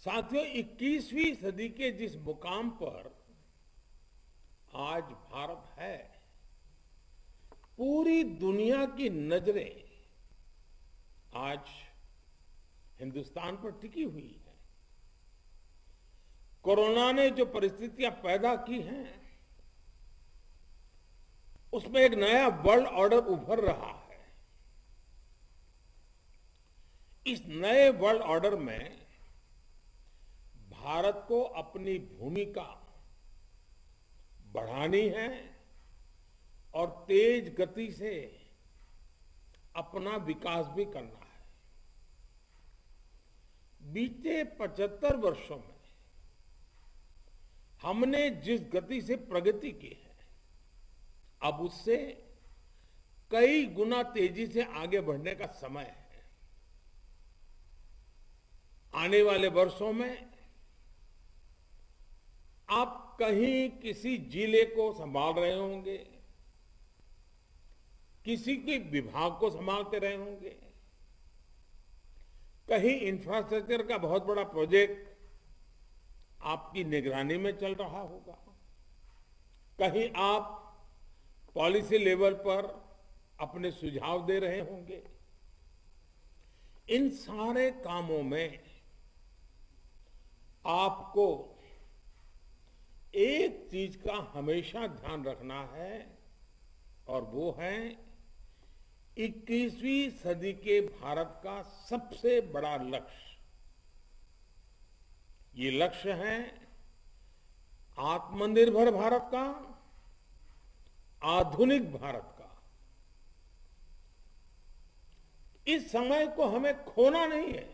साथियों, 21वीं सदी के जिस मुकाम पर आज भारत है, पूरी दुनिया की नजरें आज हिंदुस्तान पर टिकी हुई है। कोरोना ने जो परिस्थितियां पैदा की हैं, उसमें एक नया वर्ल्ड ऑर्डर उभर रहा है। इस नए वर्ल्ड ऑर्डर में भारत को अपनी भूमिका बढ़ानी है और तेज गति से अपना विकास भी करना है। बीते 75 वर्षों में हमने जिस गति से प्रगति की है, अब उससे कई गुना तेजी से आगे बढ़ने का समय है। आने वाले वर्षों में आप कहीं किसी जिले को संभाल रहे होंगे, किसी के विभाग को संभालते रहे होंगे, कहीं इंफ्रास्ट्रक्चर का बहुत बड़ा प्रोजेक्ट आपकी निगरानी में चल रहा होगा, कहीं आप पॉलिसी लेवल पर अपने सुझाव दे रहे होंगे। इन सारे कामों में आपको एक चीज का हमेशा ध्यान रखना है, और वो है 21वीं सदी के भारत का सबसे बड़ा लक्ष्य। ये लक्ष्य है आत्मनिर्भर भारत का, आधुनिक भारत का। इस समय को हमें खोना नहीं है।